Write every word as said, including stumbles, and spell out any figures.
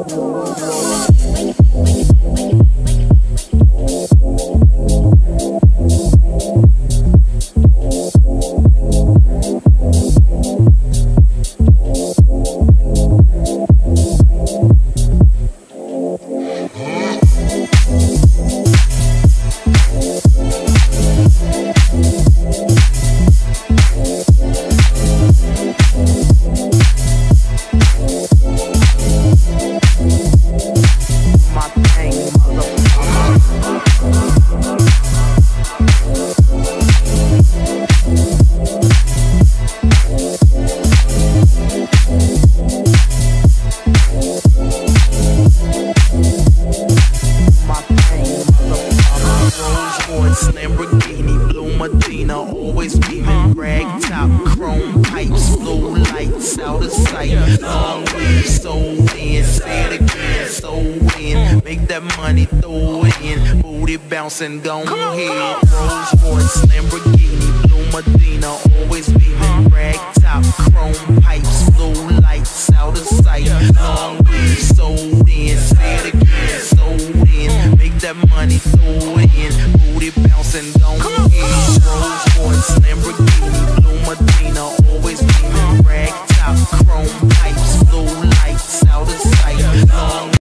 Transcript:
And go ahead, Rolls Royce, Lamborghini, Blue Medina, always beaming, rag top, chrome pipes, blue lights, out of sight, long weed, sold in, say it again, sold in, make that money, throw it in, booty bouncing, go ahead, Rolls Royce, Lamborghini, Blue Medina, always beaming, rag top, chrome pipes.